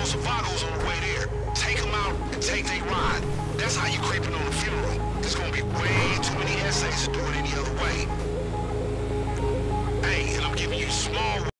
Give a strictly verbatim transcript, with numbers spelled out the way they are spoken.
those Vagos on the way there. Take them out and take their ride. That's how you creeping on the funeral. There's gonna be way too many essays to do it any other way. Hey, and I'm giving you small